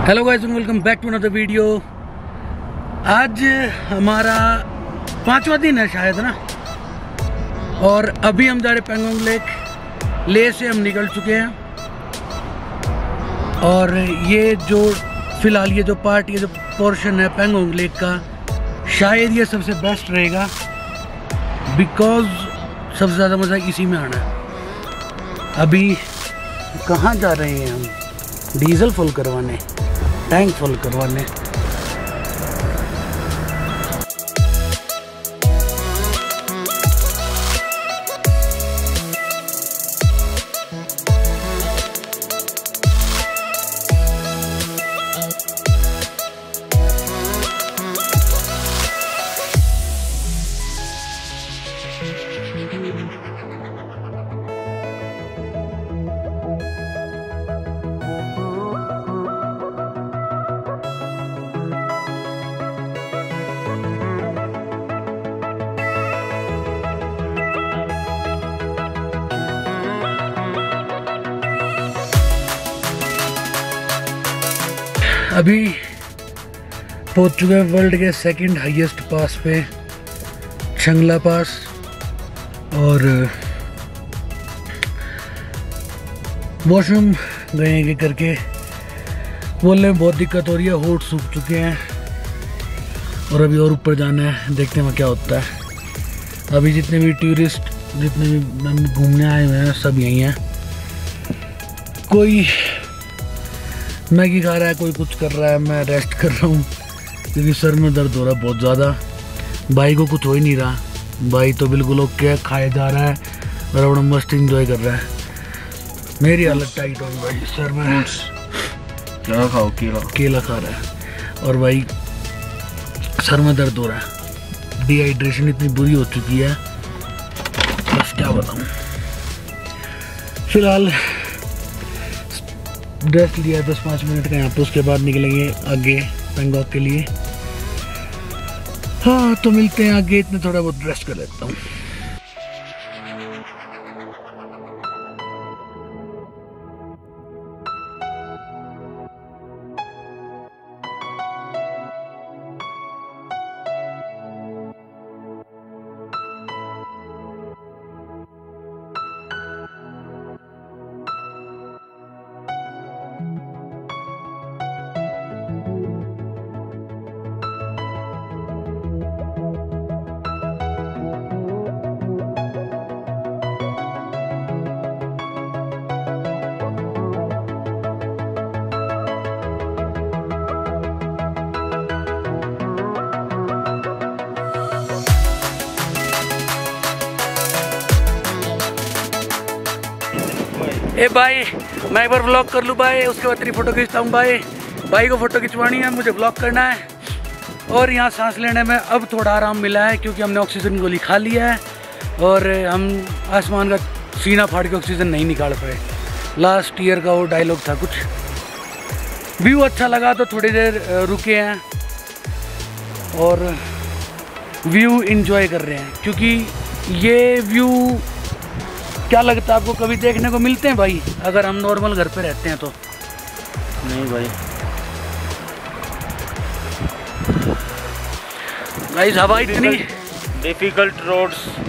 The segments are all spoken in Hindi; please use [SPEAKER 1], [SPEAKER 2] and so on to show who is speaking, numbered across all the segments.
[SPEAKER 1] Hello guys, welcome back to another video. आज हमारा 5वां दिन है शायद ना, और अभी हम जा रहे पेंगोंग लेक। ले से हम निकल चुके हैं और ये जो फिलहाल ये जो पार्ट, ये जो पोर्शन है पेंगोंग लेक का, शायद ये सबसे बेस्ट रहेगा बिकॉज सबसे ज़्यादा मज़ा इसी में आना है। अभी कहाँ जा रहे हैं हम? डीजल फुल करवाने, टैंक फुल करवाने। अभी पहुंच चुके हैं वर्ल्ड के सेकंड हाईएस्ट पास पे, छंगला पास। और वॉशरूम गए कि करके बोलने में बहुत दिक्कत हो रही है, होठ सूख चुके हैं और अभी और ऊपर जाना है। देखते हैं क्या होता है। अभी जितने भी टूरिस्ट, जितने भी घूमने आए हुए हैं, सब यहीं हैं। कोई मैगी खा रहा है, कोई कुछ कर रहा है, मैं रेस्ट कर रहा हूँ क्योंकि सर में दर्द हो रहा है बहुत ज़्यादा। भाई को कुछ हो ही नहीं रहा, भाई तो बिल्कुल ओके खाए जा रहा है और अपना मस्त इंजॉय कर रहा है। मेरी हालत टाइट हो गई भाई, सर में
[SPEAKER 2] क्या खाओ?
[SPEAKER 1] केला खा रहा है और भाई सर में दर्द हो रहा है। डिहाइड्रेशन इतनी बुरी हो चुकी है, बस क्या बताऊँ। फिलहाल रेस्ट लिया 10-5 मिनट का यहाँ पे, उसके बाद निकलेंगे आगे पेंगोंग के लिए। हाँ तो मिलते हैं आगे, इतने थोड़ा बहुत रेस्ट कर लेता हूँ। ए भाई, मैं एक बार व्लॉग कर लूँ भाई, उसके बाद तेरी फ़ोटो खींचता हूँ भाई। भाई को फ़ोटो खिंचवानी है, मुझे व्लॉग करना है। और यहाँ सांस लेने में अब थोड़ा आराम मिला है क्योंकि हमने ऑक्सीजन गोली खा लिया है और हम आसमान का सीना फाड़ के ऑक्सीजन नहीं निकाल पाए। लास्ट ईयर का वो डायलॉग था कुछ। व्यू अच्छा लगा तो थोड़ी देर रुके हैं और व्यू इन्जॉय कर रहे हैं क्योंकि ये व्यू क्या लगता है आपको, कभी देखने को मिलते हैं भाई अगर हम नॉर्मल घर पे रहते हैं तो?
[SPEAKER 2] नहीं भाई।
[SPEAKER 1] गाइस हवा इतनी
[SPEAKER 2] डिफिकल्ट रोड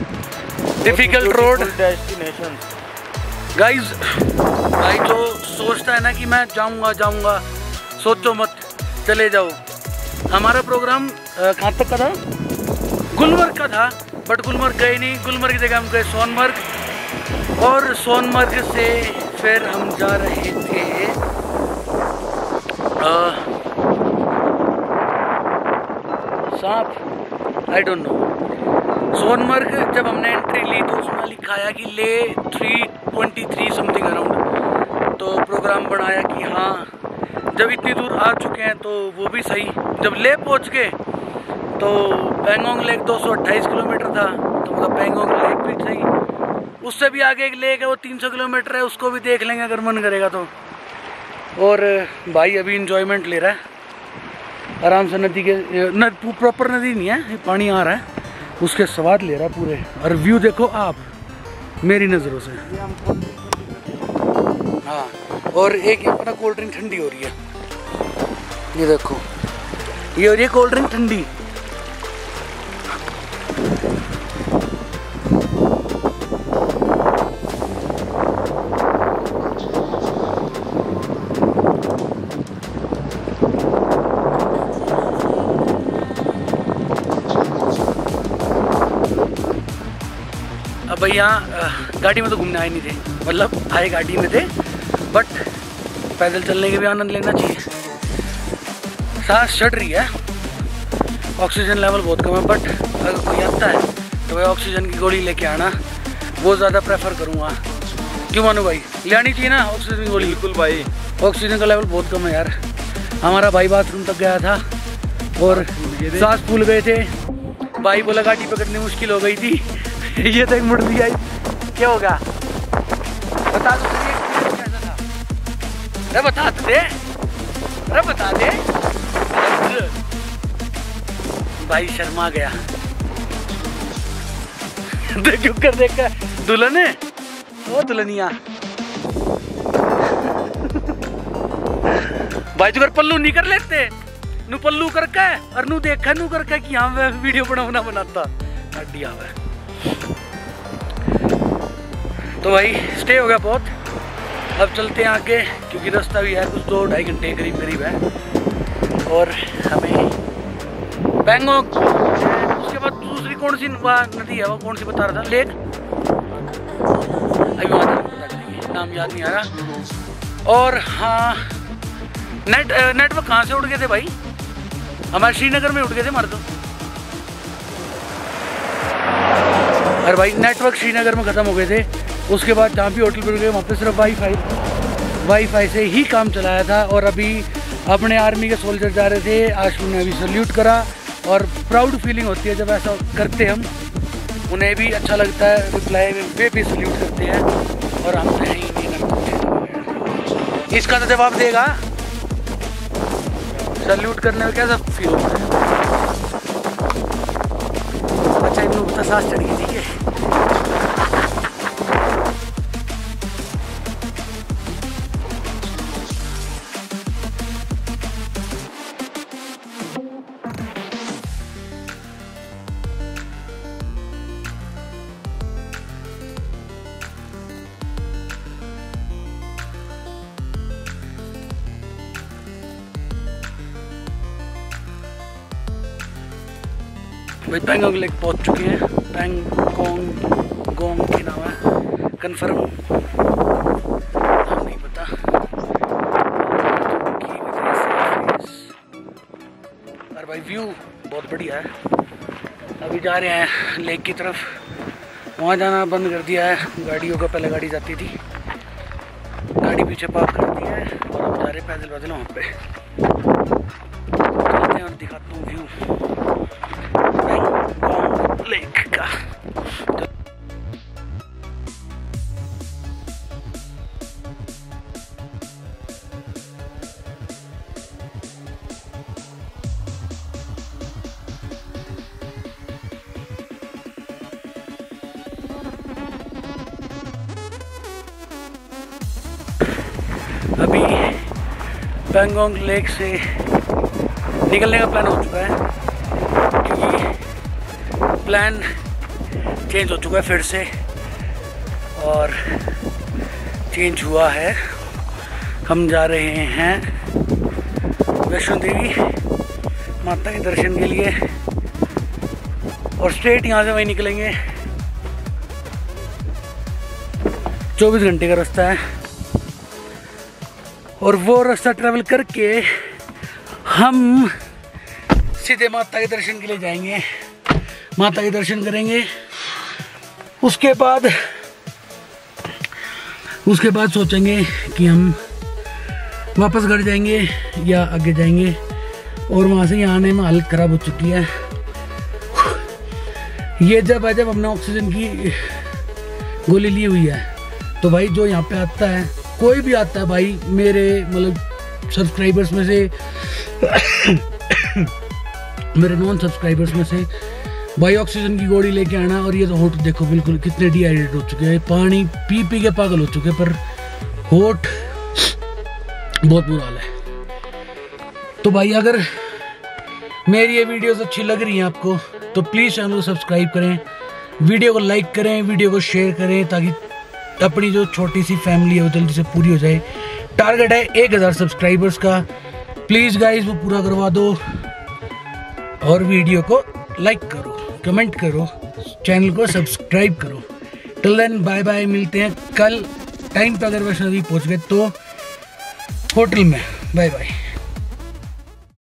[SPEAKER 2] डेस्टिनेशन।
[SPEAKER 1] गाइस भाई जो सोचता है ना कि मैं जाऊंगा, सोचो मत, चले जाओ। हमारा प्रोग्राम कहाँ तक का था? गुलमर्ग का था, बट गुलमर्ग गए नहीं। गुलमर्ग की जगह हम गए सोनमर्ग, और सोनमर्ग से फिर हम जा रहे थे सांप, आई डोंट नो। सोनमर्ग जब हमने एंट्री ली तो उसमें लिखा आया कि ले 323 समथिंग अराउंड। तो प्रोग्राम बनाया कि हाँ जब इतनी दूर आ चुके हैं तो वो भी सही। जब ले पहुंच गए तो पेंगोंग लेक 228 किलोमीटर था, तो मतलब पेंगोंग लेक भी सही। उससे भी आगे एक लेक है, वो 300 किलोमीटर है, उसको भी देख लेंगे अगर मन करेगा तो। और भाई अभी इंजॉयमेंट ले रहा है आराम से, नदी के प्रॉपर नदी नहीं है, पानी आ रहा है, उसके स्वाद ले रहा है पूरे। और व्यू देखो आप मेरी नज़रों से। हाँ, और एक अपना कोल्ड ड्रिंक ठंडी हो रही है। ये देखो, ये हो रही है कोल्ड ड्रिंक ठंडी। अब भाई यहाँ गाड़ी में तो घूमने आए नहीं थे, मतलब आए गाड़ी में थे, बट पैदल चलने के भी आनंद लेना चाहिए। सांस चढ़ रही है, ऑक्सीजन लेवल बहुत कम है, बट अगर कोई आता है तो भाई ऑक्सीजन की गोली लेके आना, वो ज़्यादा प्रेफर करूँगा। क्यों मानो भाई, ले आनी चाहिए ना ऑक्सीजन की गोली।
[SPEAKER 2] बिल्कुल भाई,
[SPEAKER 1] ऑक्सीजन का लेवल बहुत कम है यार। हमारा भाई बाथरूम तक गया था और सांस फूल गए थे, भाई बोला गाड़ी पकड़नी मुश्किल हो गई थी। ये तक मुड़ दिया, क्या होगा बता दो कैसा था? अरे बता दे, अरे बता दे। भाई शर्मा गया। देख कर देख कर दुल्हन है वो, दुल्हनिया भाई तो पल्लू नहीं कर लेते, नू पल्लू करके और नू देखा नू करके कि हाँ मैं वीडियो बनाता हड्डी आवे। तो भाई स्टे हो गया बहुत, अब चलते हैं आगे क्योंकि रास्ता भी है कुछ 2-2.5 घंटे करीब है। और हमें बैंगॉक, उसके बाद दूसरी कौन सी नदी है वो, कौन सी बता रहा था, लेक, अभी वहाँ पता करेंगे, नाम याद नहीं आ रहा। और हाँ, नेटवर्क कहाँ से उड़ गए थे भाई? हमारे श्रीनगर में उड़ गए थे हमारे तो। अरे भाई नेटवर्क श्रीनगर में ख़त्म हो गए थे, उसके बाद जहाँ भी होटल पर गए वहाँ पे सिर्फ वाईफाई से ही काम चलाया था। और अभी अपने आर्मी के सोल्जर जा रहे थे, आशु ने अभी सल्यूट करा और प्राउड फीलिंग होती है जब ऐसा करते हम, उन्हें भी अच्छा लगता है, रिप्लाई में वे भी सल्यूट करते हैं और हम नहीं करते। इसका तो जवाब देगा, सल्यूट करने में कैसा फील होता है? अच्छा इन लोग सांस चढ़ गई, ठीक है। भाई पैंगोंग लेक पहुंच चुके हैं, पैंगोंग के नाम है, कंफर्म नाम नहीं पता। और भाई व्यू बहुत बढ़िया है। अभी जा रहे हैं लेक की तरफ, वहाँ जाना बंद कर दिया है गाड़ियों का, पहले गाड़ी जाती थी, गाड़ी पीछे पार्क कर दी है और अब जा रहे पैदल वहाँ पे। चलते हैं और दिखाता हूँ व्यू लेक का। अभी पैंगोंग लेक से निकलने का प्लान हो चुका है क्योंकि प्लान चेंज हो चुका है फिर से, और चेंज हुआ है। हम जा रहे हैं वैष्णो देवी माता के दर्शन के लिए और स्ट्रेट यहाँ से वहीं निकलेंगे। 24 घंटे का रास्ता है और वो रास्ता ट्रैवल करके हम सीधे माता के दर्शन के लिए जाएंगे, माता के दर्शन करेंगे। उसके बाद सोचेंगे कि हम वापस घर जाएंगे या आगे जाएंगे। और वहाँ से यहाँ आने में हालत ख़राब हो चुकी है। ये जब हमने ऑक्सीजन की गोली ली हुई है तो भाई जो यहाँ पे आता है, कोई भी आता है भाई, मेरे मतलब सब्सक्राइबर्स में से मेरे नॉन सब्सक्राइबर्स में से भाई ऑक्सीजन की गोली लेके आना। और ये तो होठ देखो बिल्कुल कितने डिहाइड्रेट हो चुके हैं, पानी पी पी के पागल हो चुके हैं, पर होठ बहुत बुरा हाल है। तो भाई अगर मेरी ये वीडियोस अच्छी लग रही हैं आपको तो प्लीज़ चैनल को सब्सक्राइब करें, वीडियो को लाइक करें, वीडियो को शेयर करें, ताकि अपनी जो छोटी सी फैमिली है वो जल्दी से पूरी हो जाए। टारगेट है 1000 सब्सक्राइबर्स का। प्लीज़ गाइज वो पूरा करवा दो और वीडियो को लाइक करो, कमेंट करो, चैनल को सब्सक्राइब करो। टिल देन बाय बाय, मिलते हैं कल टाइम पे। अगर वैष्णो देवी पहुँच गए तो होटल में। Bye bye.